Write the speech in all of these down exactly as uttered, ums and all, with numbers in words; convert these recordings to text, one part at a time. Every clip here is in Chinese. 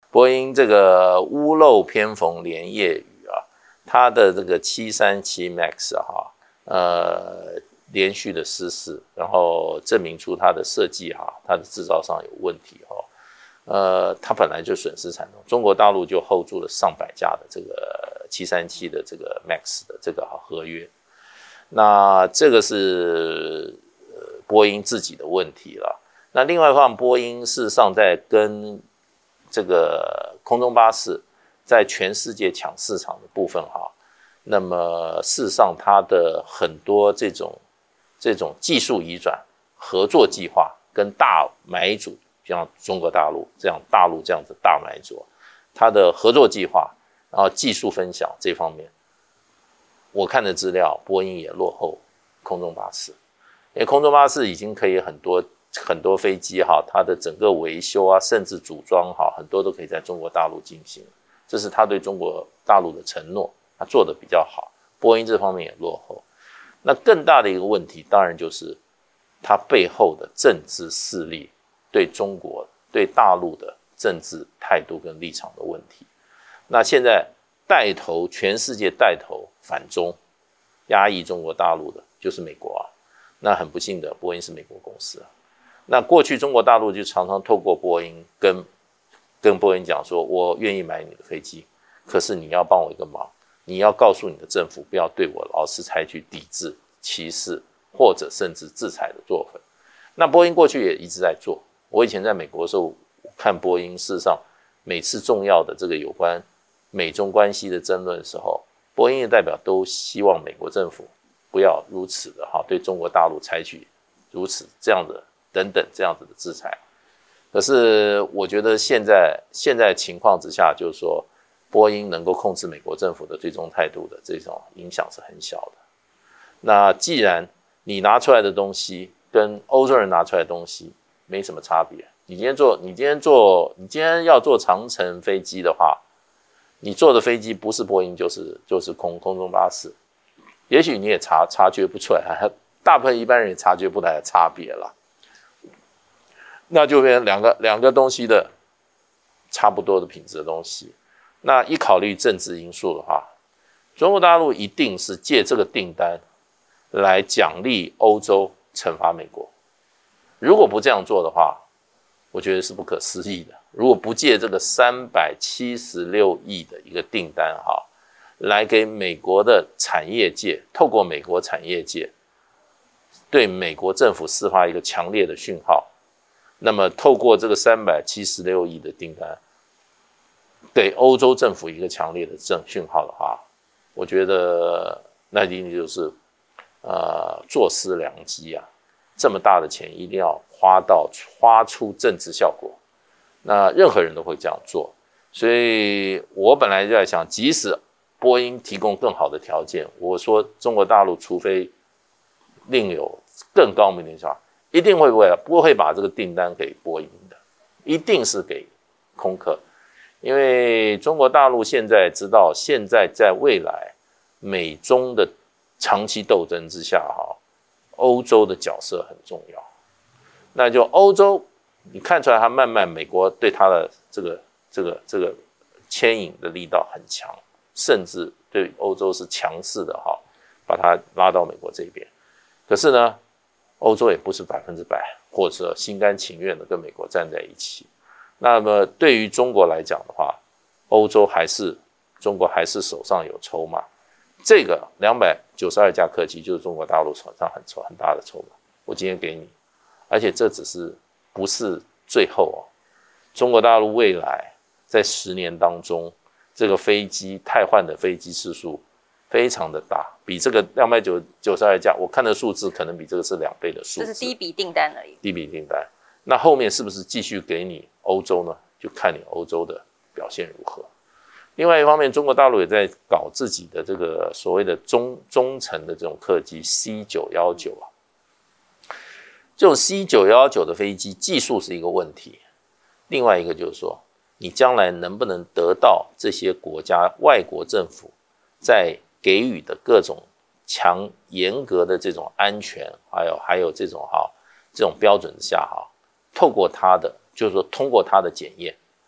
波音这个屋漏偏逢连夜雨啊，它的这个七三七 MAX 哈、啊，呃，连续的失事，然后证明出它的设计哈、啊，它的制造上有问题哈、呃，它本来就损失惨重，中国大陆就 hold 住了上百架的这个七三七的这个 MAX 的这个合约，那这个是呃波音自己的问题了。那另外一方面，波音事实上在跟这个空中巴士在全世界抢市场的部分哈，那么事实上它的很多这种这种技术移转合作计划跟大买主，像中国大陆这样大陆这样的大买主，它的合作计划，然后技术分享这方面，我看的资料，波音也落后空中巴士，因为空中巴士已经可以很多。很多飞机哈，它的整个维修啊，甚至组装哈，很多都可以在中国大陆进行，这是他对中国大陆的承诺，他做的比较好。波音这方面也落后。那更大的一个问题，当然就是它背后的政治势力对中国、对大陆的政治态度跟立场的问题。那现在带头全世界带头反中、压抑中国大陆的，就是美国啊。那很不幸的，波音是美国公司啊。那过去中国大陆就常常透过波音跟跟波音讲说，我愿意买你的飞机，可是你要帮我一个忙，你要告诉你的政府不要对我老是采取抵制、歧视或者甚至制裁的做法。那波音过去也一直在做。我以前在美国的时候看波音，事实上每次重要的这个有关美中关系的争论的时候，波音的代表都希望美国政府不要如此的哈对中国大陆采取如此这样的。等等这样子的制裁，可是我觉得现在现在情况之下，就是说波音能够控制美国政府的最终态度的这种影响是很小的。那既然你拿出来的东西跟欧洲人拿出来的东西没什么差别，你今天做你今天做你今天要做长程飞机的话，你坐的飞机不是波音就是就是空空中巴士，也许你也察察觉不出来，大部分一般人也察觉不来的差别了。那就变成两个两个东西的差不多的品质的东西。那一考虑政治因素的话，中国大陆一定是借这个订单来奖励欧洲，惩罚美国。如果不这样做的话，我觉得是不可思议的。如果不借这个三百七十六亿的一个订单哈，来给美国的产业界，透过美国产业界对美国政府释发一个强烈的讯号。那么透过这个三百七十六亿的订单，给欧洲政府一个强烈的正讯号的话，我觉得那一定就是呃坐失良机啊！这么大的钱一定要花到花出政治效果，那任何人都会这样做。所以我本来就在想，即使波音提供更好的条件，我说中国大陆除非另有更高明的想法。一定会不会不会把这个订单给波音的，一定是给空客，因为中国大陆现在知道，现在在未来美中的长期斗争之下，哈，欧洲的角色很重要。那就欧洲，你看出来，它慢慢美国对它的这个这个这个牵引的力道很强，甚至对欧洲是强势的哈，把它拉到美国这边。可是呢？欧洲也不是百分之百，或者心甘情愿的跟美国站在一起。那么对于中国来讲的话，欧洲还是中国还是手上有筹码。这个两百九十二架客机就是中国大陆手上很很大的筹码，我今天给你，而且这只是不是最后哦。中国大陆未来在十年当中，这个飞机汰换的飞机次数非常的大，比这个两百九十二架，我看的数字可能比这个是两倍的数字。 这是第一笔订单而已。 第一笔订单，那后面是不是继续给你欧洲呢？就看你欧洲的表现如何。另外一方面，中国大陆也在搞自己的这个所谓的中中程的这种客机 C 九一九 啊。这种 C 九一九 的飞机技术是一个问题，另外一个就是说，你将来能不能得到这些国家外国政府在给予的各种强严格的这种安全，还有还有这种哈这种标准之下哈，透过它的就是说通过它的检验，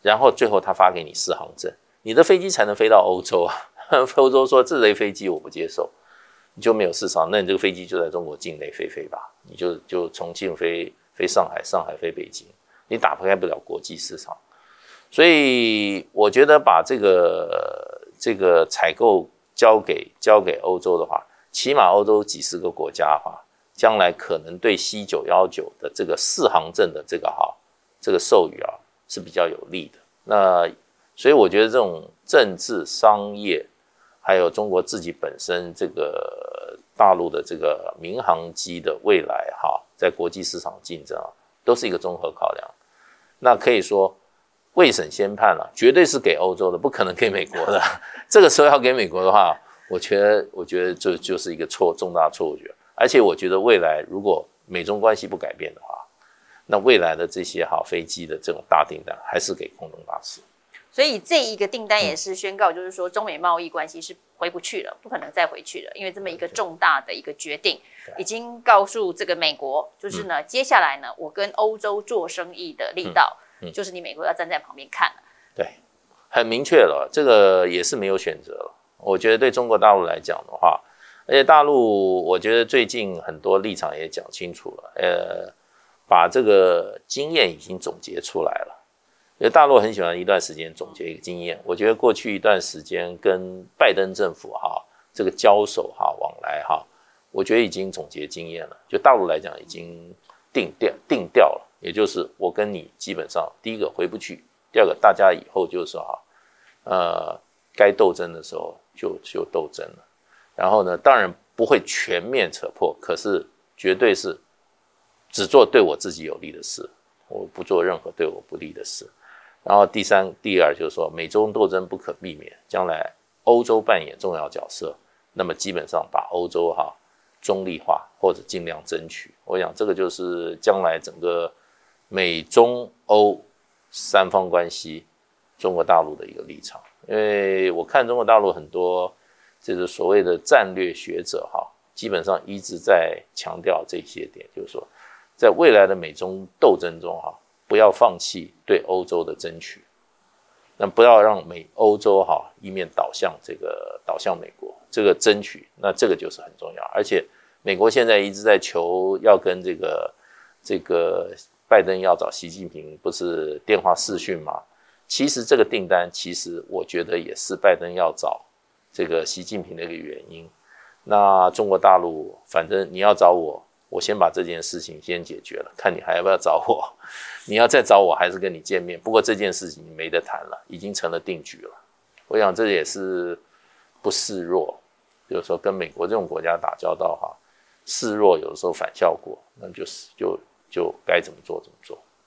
然后最后他发给你适航证，你的飞机才能飞到欧洲啊。欧洲说这类飞机我不接受，你就没有市场，那你这个飞机就在中国境内飞飞吧，你就就重庆飞飞上海，上海飞北京，你打开不了国际市场。所以我觉得把这个这个采购交给交给欧洲的话，起码欧洲几十个国家的话，将来可能对 C 九一九的这个适航证的这个哈这个授予啊是比较有利的。那所以我觉得这种政治、商业，还有中国自己本身这个大陆的这个民航机的未来哈，在国际市场竞争啊，都是一个综合考量。那可以说未审先判了，绝对是给欧洲的，不可能给美国的。这个时候要给美国的话，我觉得我觉得这就是一个错重大错误。而且我觉得未来如果美中关系不改变的话，那未来的这些哈飞机的这种大订单还是给空中巴士。 所以这一个订单也是宣告，就是说中美贸易关系是回不去了，不可能再回去了，因为这么一个重大的一个决定，已经告诉这个美国，就是呢，接下来呢，我跟欧洲做生意的力道，就是你美国要站在旁边看了。 对，很明确了，这个也是没有选择了。我觉得对中国大陆来讲的话，而且大陆我觉得最近很多立场也讲清楚了，呃，把这个经验已经总结出来了。因为大陆很喜欢一段时间总结一个经验，我觉得过去一段时间跟拜登政府哈这个交手哈往来哈，我觉得已经总结经验了。就大陆来讲已经定调定调了，也就是我跟你基本上第一个回不去，第二个大家以后就是哈呃该斗争的时候就就斗争了。然后呢，当然不会全面扯破，可是绝对是只做对我自己有利的事，我不做任何对我不利的事。然后第三、第二就是说，美中斗争不可避免，将来欧洲扮演重要角色，那么基本上把欧洲哈中立化或者尽量争取。我想这个就是将来整个美中欧三方关系，中国大陆的一个立场。因为我看中国大陆很多就是所谓的战略学者哈，基本上一直在强调这些点，就是说，在未来的美中斗争中哈。不要放弃对欧洲的争取，那不要让美欧洲哈一面倒向这个倒向美国，这个争取，那这个就是很重要。而且美国现在一直在求要跟这个这个拜登要找习近平，不是电话视讯吗？其实这个订单，其实我觉得也是拜登要找这个习近平的一个原因。那中国大陆，反正你要找我。我先把这件事情先解决了，看你还要不要找我。你要再找我，还是跟你见面。不过这件事情没得谈了，已经成了定局了。我想这也是不示弱，就是说跟美国这种国家打交道哈，示弱有的时候反效果，那就是就就该怎么做怎么做。